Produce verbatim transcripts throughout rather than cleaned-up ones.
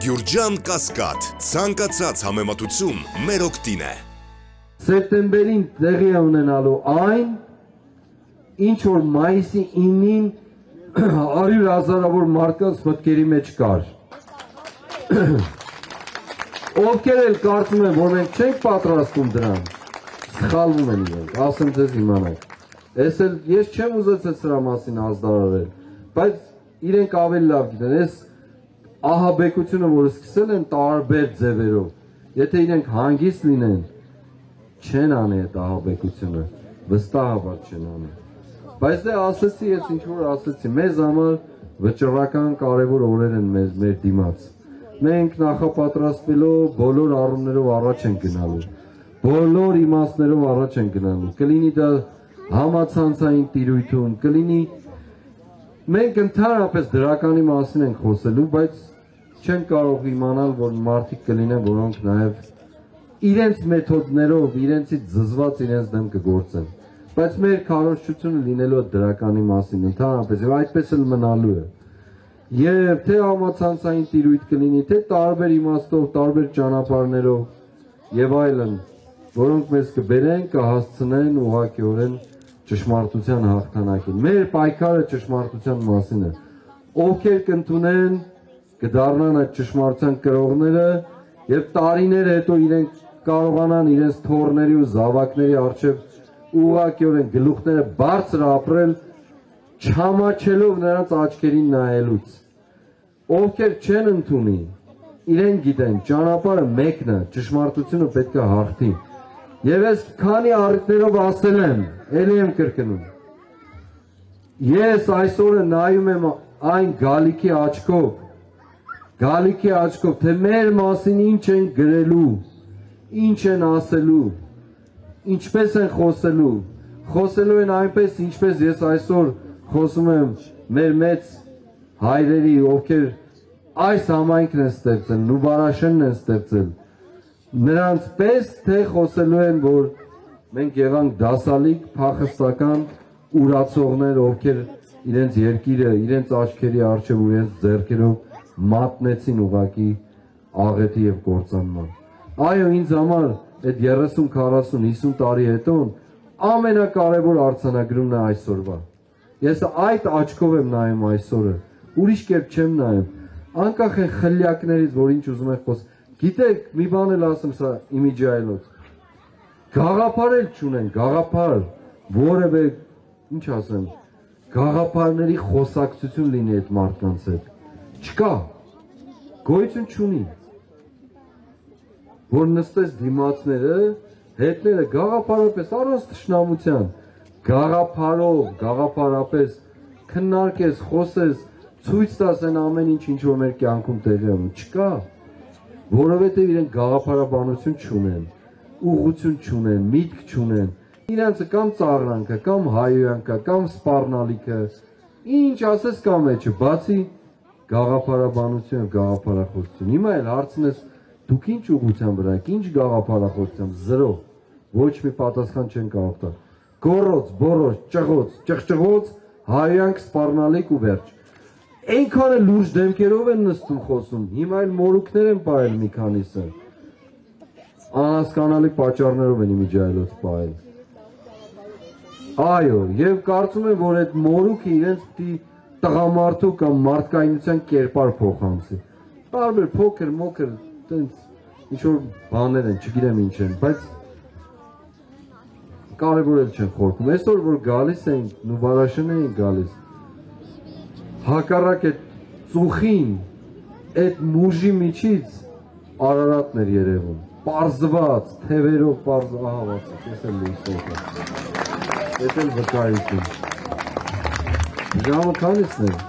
Գյուրջան Կասկադ, ցանկացած համեմատություն մեր օգտին է։ Սեպտեմբերին տեղի է ունենալու այն, ինչ որ մայիսի ինին հարյուր հազարավոր մարդկանց մտքերի մեջ կար։ Ովքեր էլ կարծում են, որ մենք չենք պատրաստում դրան, սխալվում են իրենք, ասեմ ձեզ իմանաք։ Ես էլ ես չեմ ուզեցել սրա մասին ազդարարել, բայց իրենք ավելի լավ գիտեն, ես ահաբեկությունը, որ սկսել են տարբեր ձևերով, եթե իրենք հանգիստ լինեն, չեն անի այդ ահաբեկությունը, վստահաբար չեն անի։ Բայց դե ասեցի, ես ինչ-որ ասեցի, մեզ համար վճռական կարևոր օրեր են մեր, մեր դիմաց։ Մենք նախապատրաստվելով բոլոր առումներով առաջ են գնալու, բոլոր իմաստներով առաջ են գնալու, կլինի դա համացանցային տիրույթում, կլինի մենք ընդհանրապես դրականի մասին ենք խոսելու, բայց չեն կարող իմանալ, որ մարդիկ կլինեն, որոնք նաև իրենց մեթոդներով, իրենցից զզված իրենց դեմ կգործեն։ Բայց մեր քարոզչությունը լինելու է դրականի մասին, ընդհանրապես, եւ այդպես էլ մնալու է։ Եվ թե համացանցային տիրույթ կլինի, թե տարբեր իմաստով, տարբեր ճանապարհներով եւ այլն, որոնք մեզ կբերեն, կհասցնեն ուղղակիորեն ճշմարտության հաղթանակին։ Մեր պայքարը ճշմարտության մասին է։ Ովքեր կընդունեն, կդառնան այդ ճշմարտության կրողները եւ տարիներ հետո իրենք կարողանան իրենց թորների ու զավակների առջև ուղղակիորեն գլուխները բարձր ապրել, չհամաչելով նրանց աչքերին նայելուց։ Ովքեր չեն ընդունի, իրենք գիտեն, ճանապարհը մեկն է, ճշմարտությունը պետք է հաղթի։ Եվ ես քանի առիթներով ասել եմ, ելի եմ կրկնում։ Ես այսօր նայում եմ այն գալիքի աչքով, գալիքի աչքով, թե մեր մասին ինչ են գրելու, ինչ են ասելու, ինչպես են խոսելու, խոսելու են այնպես, ինչպես ես այսօր խոսում եմ մեր մեծ հայրերի, ովքեր այս համայնքն են ստեղծել, Նուբարաշենն են ստեղծել, նրանց պես թե խոսելու են, որ մենք եղանք դասալիկ, փախստական ուրացողներ, ովքեր իրենց երկիրը, իրենց աչքերի առջև ու իրենց ձեռքերով մատնեցին ուղղակի աղետի եւ կործանման։ Այո, ինձ համար այդ երեսուն, քառասուն, հիսուն տարի հետո ամենակարևոր արձանագրումն է այսօրվա։ Ես այդ աչքով եմ նայում այսօրը, ուրիշ կերպ չեմ նայում։ Անկախ են խլյակներից, որ ինչ ուզում են խոս։ Գիտեք, մի բան էլ ասեմ սա իմիջայլոց։ Գաղափար էլ չունեն, գաղափար, որևէ, ինչ ասեմ, գաղափարների խոսակցություն լինի այդ մարդկանց հետ։ Չկա, գոյություն չունի, որ նստես դիմացները, հետները գաղափարապես առանց թշնամության, գաղափարով, գաղափարապես քննարկես, խոսես, ցույց տաս այն ամեն ինչ, ինչ որ մեր կյանքում տեղի է, չկա, որովհետև իրենք գաղափարաբանություն չունեն, ուղղություն չունեն, միտք չունեն, իրանցը կամ ծաղրանքը, կամ հայոյանքը, կամ սպառնալիքը, ինչ ասես կա մեջը, բացի գաղափարաբանություն եւ գաղափարախոսություն։ Հիմա էլ հարցն ես, դուք ինչ ուղղության վրա եք, ինչ գաղափարախոսությամբ, զրո, ոչ մի պատասխան չեն կարող տալ։ Գոռոց, բոռոց, ճղոց, ճղճղոց, հայոյանք, սպառնալիք ու վերջ։ Այնքան էլ լուրջ դեմքերով են նստում խոսում, հիմա էլ մորուքներ են պահել մի քանիսը։ Անհասկանալի պատճառներով են իմիջայլոց պահել։ Այո, եւ կարծում եմ, որ այդ մորուքը իրենց պիտի տղամարդու կամ մարդկայնության կերպար փոխանցի։ Տարբեր փոքր, մոքր, տենց ինչ-որ բաներ են, չգիտեմ ինչ են, բայց կարևոր էլ չեն խորքում։ Այսօր որ գալիս են, Նուբարաշեն էին գալիս, հակառակ այդ ծուխին, այդ մուժի միջից Արարատն էր երևում, պարզված, թևերով պարզված, ահա վասիկ, ես էլ լույսով, ես էլ վկայություն։ Ժամը քանիսն է,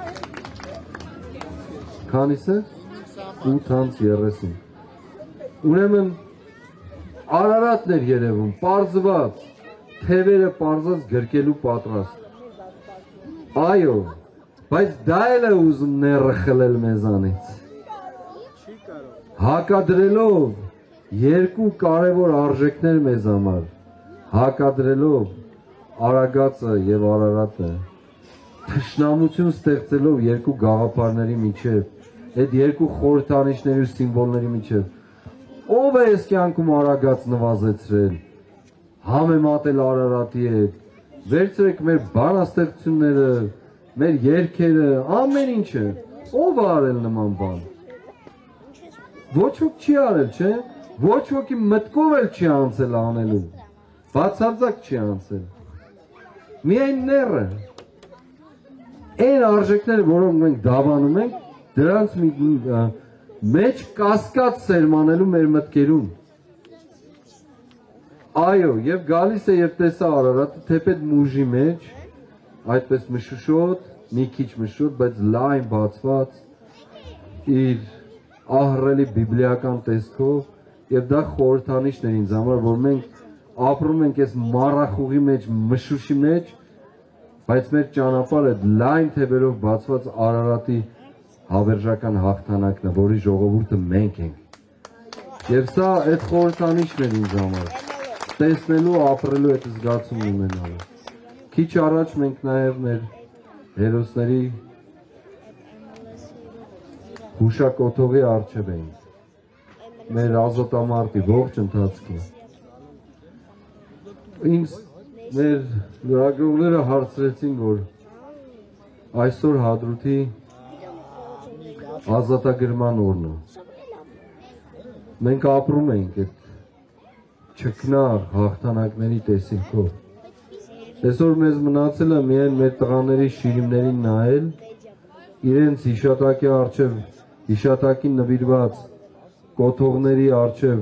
քանիս է, ութ անց երեսուն, ուրեմն Արարատն էր երևում, պարզված, թևերը պարզած գրկելու պատրաստ, այո, բայց դա էլ է ուզում ները խլել մեզանից, հակադրելով երկու կարևոր արժեքներ մեզ համար, հակադրելով Արագածը և Արարատը, թշնամություն ստեղծելով երկու գաղափարների միջև, այդ երկու խորհրդանիշների ու սիմվոլների միջև ով է այս կյանքում արագած նվազեցրել, համեմատել Արարատի հետ, վերցրեք մեր բանաստեղծությունները, մեր երգերը, ամեն ինչը, ով է արել նման բան։ Ոչ ոք չի արել, չէ՞։ Ոչ ոքի մտքով էլ չի անցել անելու։ Բացարձակ չի անցել։ Միայն ները։ Այն արժեքները, որոնք մենք դավանում ենք, դրանց մի մեջ կասկած սերմանելու մեր մտքերում։ Այո, եւ գալիս է եւ տեսա Արարատը թեպետ մուժի մեջ, այդպես մշուշոտ, մի քիչ մշուշոտ, բայց լայն բացված, իր ահռելի բիբլիական տեսքով եւ դա խորհրդանիշն էր ինձ համար, որ մենք ապրում ենք այս մառախուղի մեջ, մշուշի մեջ, բայց մեր ճանապարհը լայն թևերով բացված Արարատի հավերժական հաղթանակն է, որի ժողովուրդը մենք ենք։ Եվ սա այդ խորհրդանիշն էր ինձ համար, տեսնելու, ապրելու այդ զգացումն ունենալու։ Քիչ առաջ մենք նաեւ մեր հերոսների հուշակոթողի առջև էինք, մեր ազատամարտի ողջ ընթացքում։ Ինձ մեր լրագրողները հարցրեցին, որ այսօր Հադրութի ազատագրման օրն է։ Մենք ապրում ենք այդ չքնաղ հաղթանակների տեսիլքով։ Այսօր մեզ մնացել է միայն մեր տղաների շիրիմներին նայել, իրենց հիշատակի առջև, հիշատակին նվիրված կոթողների առջև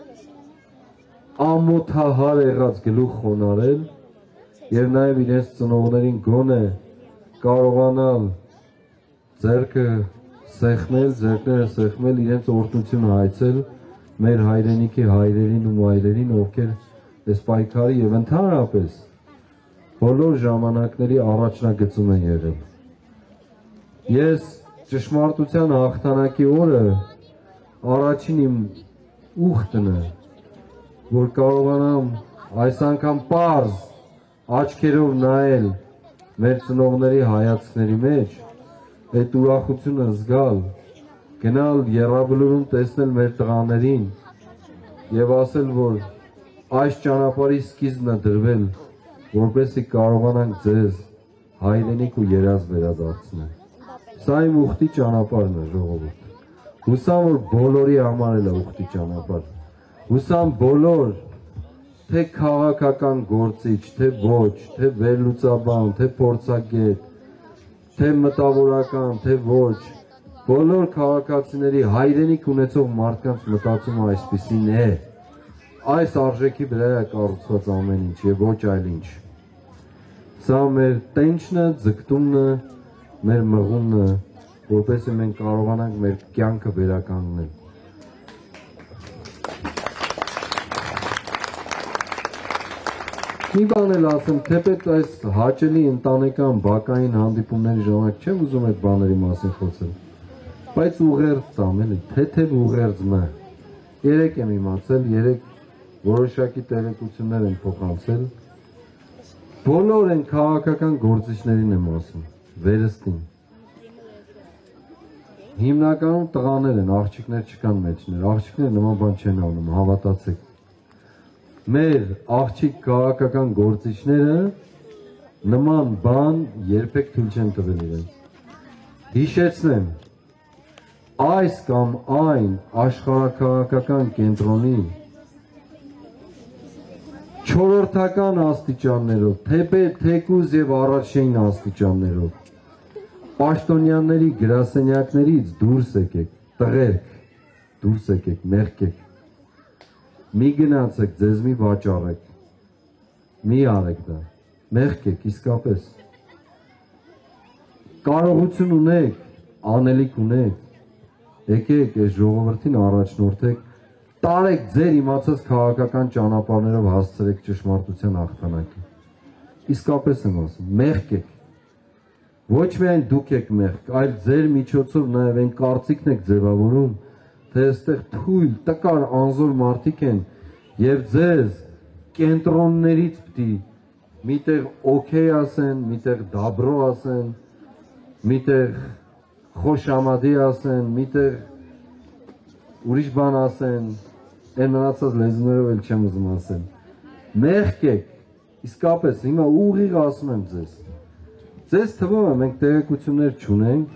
ամոթահար եղած գլուխ խոնարել եւ նաեւ իրենց ծնողներին գոնե կարողանալ ձեռքը սեղմել, ձեռքները սեղմել, իրենց օրհնությունը հայցել մեր հայրենիքի հայրերին ու մայրերին, ովքեր այս պայքարի եւ ընդհանրապես բոլոր ժամանակների առաջնագծում են եղել։ Ես ճշմարտության հաղթանակի օրը առաջին իմ ուխտն է, որ կարողանամ այս անգամ պարզ աչքերով նայել մեր ծնողների հայացքների մեջ, այդ ուրախությունը զգալ, գնալ եռաբլուրում տեսնել մեր տղաներին եւ ասել, որ այս ճանապարհի սկիզբն է դրվել, որպեսզի կարողանանք ձեզ հայրենիք ու երազ վերադարձնել։ Սա իմ ուխտի ճանապարհն է, ժողովուրդ։ Հուսամ, որ բոլորի համար էլ է ուխտի ճանապարհ։ Հուսամ բոլոր, թե քաղաքական գործիչ, թե ոչ, թե վերլուծաբան, թե փորձագետ, թե մտավորական, թե ոչ, բոլոր քաղաքացիների հայրենիք ունեցող մարդկանց մտածումը այսպիսին է։ Այս արժեքի վրա է կառուցված ամեն ինչ եւ ոչ այլ ինչ։ Սա մեր տենչն է, ձգտումն է, մեր մղումն է, որպեսզի մենք կարողանանք մեր կյանքը վերականգնել։ Մի բան էլ ասեմ, թեպետ այս հաճելի ընտանեկան բակային հանդիպումների ժամանակ չեմ ուզում այդ բաների մասին խոսել, բայց ուղերձ տամ էլի, թեթև ուղերձ մը։ Երեք եմ իմացել, երեք որոշակի տեղեկություններ են փոխանցել։ Բոլոր են քաղաքական գործիչներին եմ ասում, վերստին։ Հիմնականում տղաներ են, աղջիկներ չկան մեջներ, աղջիկները նման բան չեն անում, հավատացեք։ Մեր աղջիկ քաղաքական գործիչները նման բան երբեք թույլ չեն տվել իրենց։ Հիշեցնեմ, այս կամ այն աշխարհաքաղաքական կենտրոնի չորրորդական աստիճաններով, թեպետ, թեկուզ եւ առաջին աստիճաններով, պաշտոնյաների գրասենյակներից դուրս եկեք, տղերք, դուրս եկեք, մեղքեք, մի գնացեք, ձեզ մի վաճառեք, մի արեք դա, մեղքեք, իսկապես, կարողություն ունեք, անելիք ունեք, եկեք այս ժողովրդին առաջնորդեք, տարեք ձեր իմացած քաղաքական ճանապարհներով հասցրեք ճշմարտության հաղթանակին, իսկապես եմ ասում, մեղքեք, ոչ միայն դուք եք մեղք, այլ ձեր միջոցով նաև այն կարծիքն եք ձևավորում, թե այստեղ թույլ, տկար, անզոր մարդիկ են եւ ձեզ կենտրոններից պիտի միտեղ օքեյ ասեն, միտեղ դաբրո ասեն, միտեղ խոշամադի ասեն, միտեղ ուրիշ բան ասեն, այն մնացած լեզուներով էլ չեմ ուզում ասեն։ Մեղք եք, իսկապես հիմա ուղիղ ասում եմ ձեզ։ Ձեզ թվում է մենք տեղեկություններ չունենք,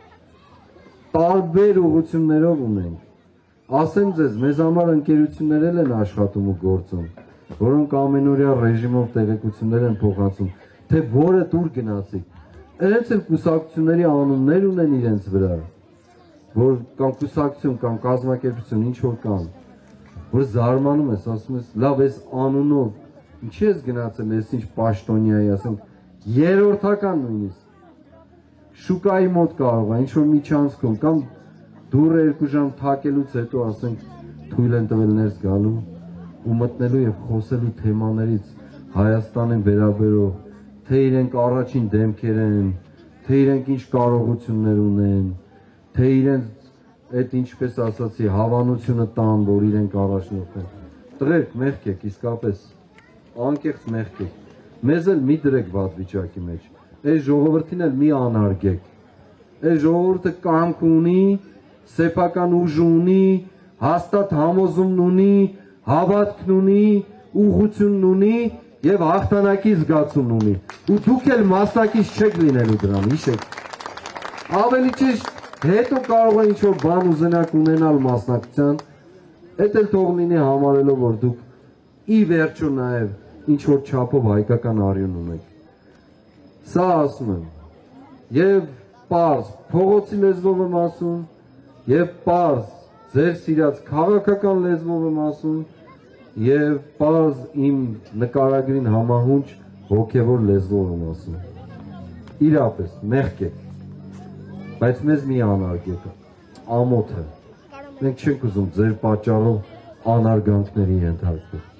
տարբեր ուղղություններով ունենք։ Ասեմ ձեզ, մեզ համար ընկերություններ էլ են աշխատում ու գործում, որոնք ամենօրյա ռեժիմով տեղեկություններ են փոխանցում, թե որը տուր գնացիք։ Իրենց էլ կուսակցությունների անուններ ունեն իրենց վրա, որ կամ կուսակցություն, կամ կազմակերպություն, ինչ որ կան, որ զարմանում ես, ասում ես, լավ, այս անունով, ինչի ես գնացել, ես ինչ պաշտոնյայի, ասենք, երրորդական նույնիսկ, շուկայի մոտ կարող է, ինչ որ միջանցքում, կամ դուրը երկու ժամ թակելուց հետո, ասենք, թույլ են տվել ներս գալու ու մտնելու և խոսելու թեմաներից Հայաստանին վերաբերող, թե իրենք առաջին դեմքեր են, թե իրենք ինչ կարողություններ ունեն, թե իրենց այդ ինչպես ասացի հավանությունը տան, որ իրենք առաջնորդ են։ Տղերք, մեղք եք, իսկապես, անկեղծ մեղք եք, մեզ էլ մի դրեք վատ վիճակի մեջ, այս ժողովրդին էլ մի անարգեք, այս ժողովուրդը կամք ունի, սեփական ուժ ունի, հաստատ համոզումն ունի, հավատքն ունի, ուղղությունն ունի և հաղթանակի զգացումն ունի, ու դուք էլ մասնակից չեք լինելու դրան, հիշեք, ավելի ճիշտ, հետո կարող է ինչ-որ բան ուզենակ ունենալ մասնակցության, էդ էլ թող լինի համարելով, որ դուք ի վերջո նաև ինչ-որ չափով հայկական արյուն ունեք, սա ասում եմ, և պարզ փողոցի լեզվով եմ ասում, և պարզ ձեր սիրած քաղաքական լեզվով եմ ասում, և պարզ իմ նկարագրին համահունչ հոգևոր լեզվով եմ ասում, իրապես, մեղք եք, բայց մեզ մի անարգեք, ամոթ է, մենք չենք ուզում ձեր պատճառով անարգանքների ենթարկվել։